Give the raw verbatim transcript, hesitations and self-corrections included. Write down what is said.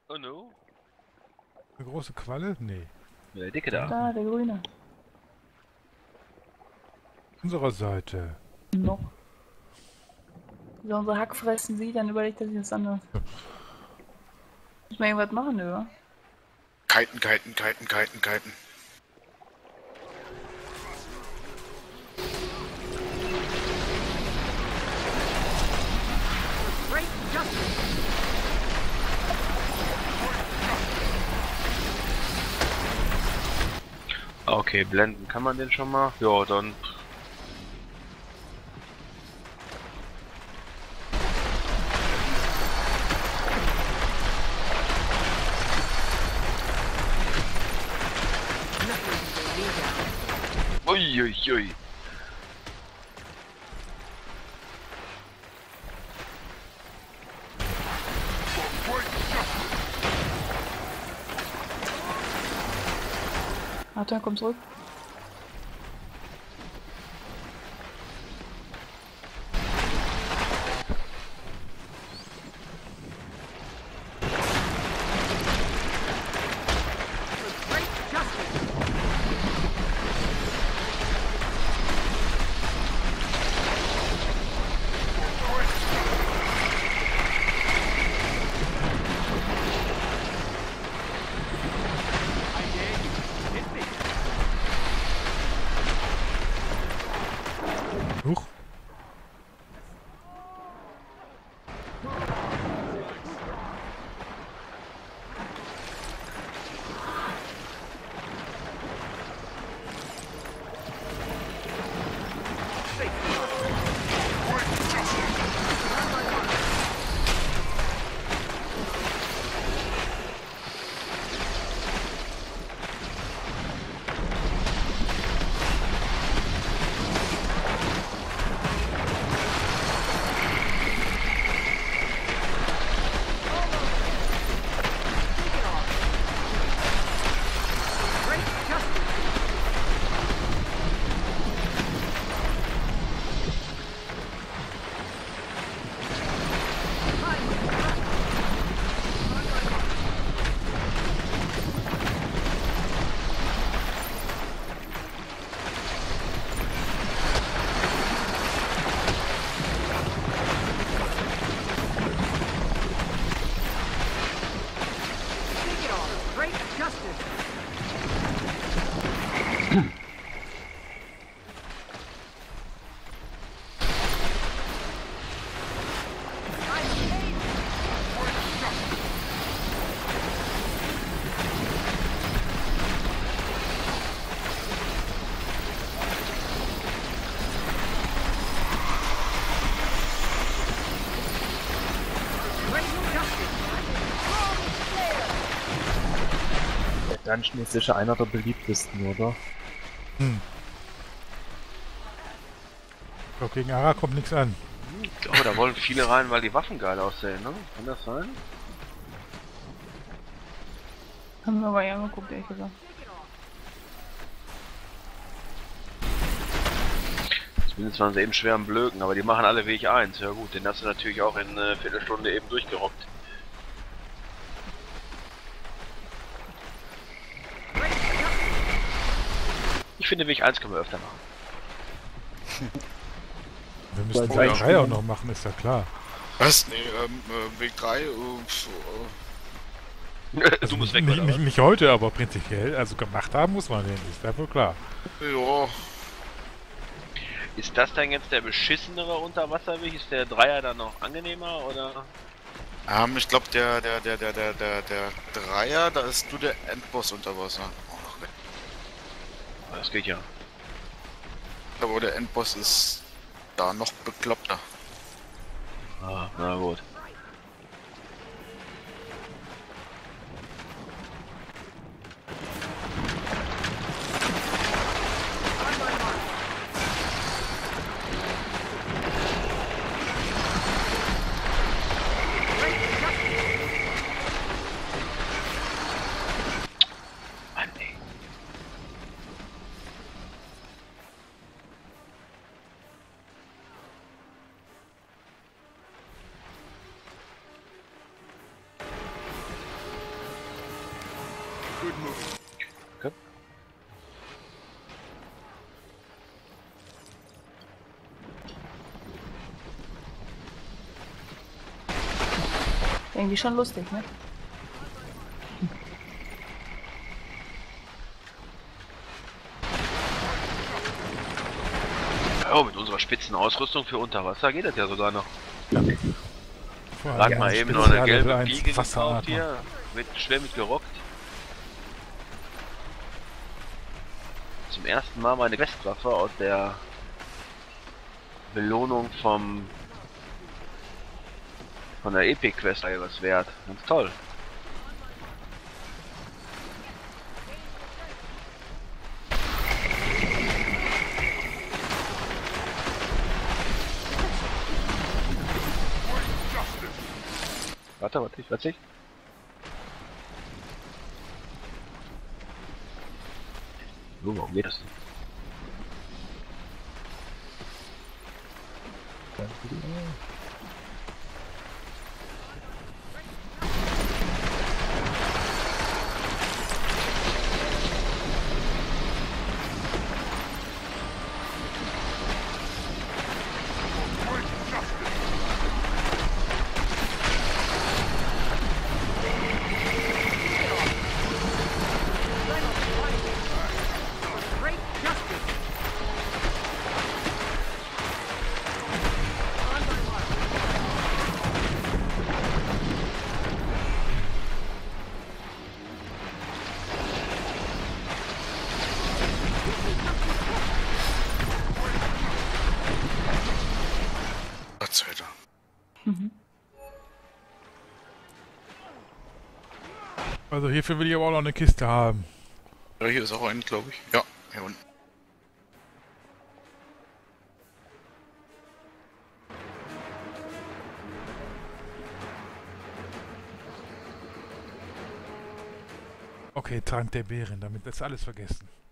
Oh no. Eine große Qualle? Nee. Der Dicke da. Da, der Grüne. Unserer Seite. Noch. Wenn unsere Hack fressen sieht, dann überlegt er sich was anderes. Muss man irgendwas machen, oder? Kiten, kiten, kiten, kiten, kiten. Okay, blenden kann man den schon mal? Ja, dann. Uiuiui. Warte, komm zurück. Huch. Der Dungeon ist sicher einer der beliebtesten, oder? Hm. Ich glaube, gegen Ara kommt nichts an. Ich glaube, da wollen viele rein, weil die Waffen geil aussehen, ne? Kann das sein? Haben wir aber ja angeguckt, ehrlich gesagt. Zumindest waren sie eben schwer am Blöken, aber die machen alle Weg eins. Ja gut, den hast du natürlich auch in einer Viertelstunde eben durchgerockt. Ich finde, Weg eins können wir öfter machen. Wir müssen Weil Weg es drei auch noch machen, ist ja klar. Was? Nee, ähm, äh, Weg drei, äh, Also du musst nicht, weg, nicht, oder? nicht, nicht heute, aber prinzipiell, also gemacht haben muss man den, ist ja wohl klar. äh, ja. Ist das dann jetzt der beschissenere Unterwasserweg? Ist der Dreier dann noch angenehmer, oder? Ähm, ich glaube, der, der, der, der, der, der, der Dreier, da ist nur der Endboss unter Wasser. Das geht ja. Aber der Endboss ist da noch bekloppter. Ah, na gut. Mann, ey. Okay. Irgendwie schon lustig, ne? Oh, mit unserer spitzen Ausrüstung für Unterwasser geht das ja sogar noch. Vor allem Gerade mal ein eben noch eine Spezial gelbe Level eins Biege gekauft Wasseratmer. hier. Mit, schwer mit gerockt. Zum ersten Mal meine Questwaffe aus der Belohnung vom von der Epic Quest was wert. Ganz toll. Warte, warte, ich, warte. Ich. So, warum geht das denn? Gott sei Dank. Mhm. Also hierfür will ich aber auch noch eine Kiste haben. Ja, hier ist auch ein, glaube ich. Ja, hier unten. Okay, Trank der Bären, damit ist alles vergessen.